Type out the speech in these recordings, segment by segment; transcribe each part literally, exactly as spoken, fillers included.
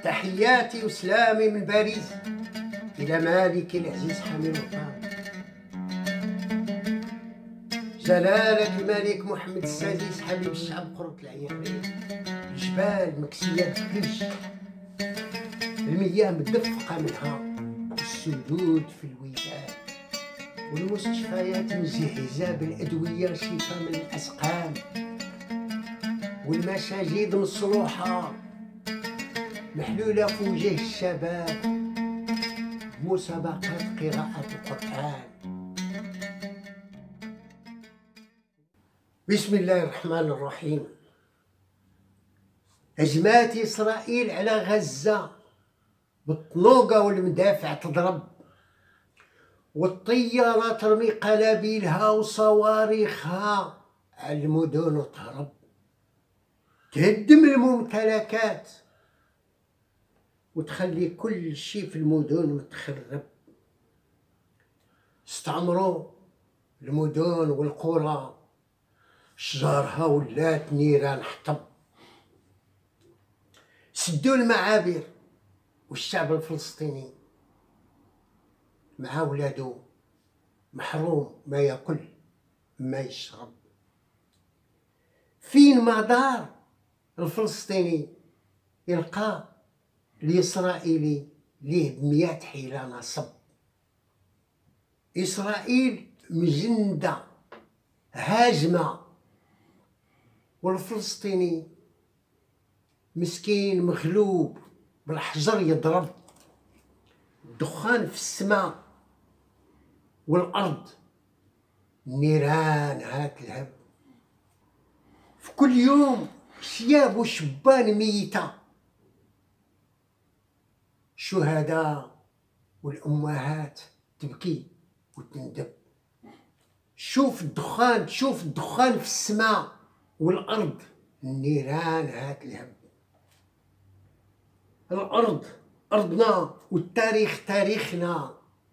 تحياتي وسلامي من باريس إلى مالك العزيز حامي الوطن جلالة الملك محمد السادس حبيب الشعب قرة العيارين. الجبال مكسية بالثلج، المياه مدفقة منها، السدود في الوداد، والمستشفيات مجهزة بالأدوية شفاء من الأسقام، والمساجد مصلوحة محلولة في وجه الشباب مسابقات قراءة القرآن. بسم الله الرحمن الرحيم. هجمات إسرائيل على غزة بالطنوقة والمدافع تضرب، والطيارة ترمي قنابلها وصواريخها على المدن وتهرب، تهدم الممتلكات وتخلي كل شيء في المدن متخرب. استعمروا المدن والقرى، شجارها ولات نيران حطب، سدوا المعابر، والشعب الفلسطيني مع ولادو محروم ما ياكل ما يشرب. فين ما دار الفلسطيني يلقى الإسرائيلي ليه بمئات حيلة نصب. إسرائيل مجندة هاجمة، والفلسطيني مسكين مغلوب بالحجر يضرب. الدخان في السماء والأرض، النيران هات الهب. في كل يوم شياب وشبان ميتة، الشهداء والأمهات تبكي وتندب. شوف الدخان، تشوف الدخان في السماء والأرض، النيران هات الهب. الأرض أرضنا والتاريخ تاريخنا،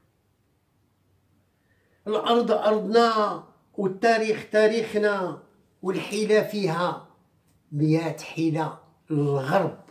الأرض أرضنا والتاريخ تاريخنا، والحيلة فيها مئات حيلة للغرب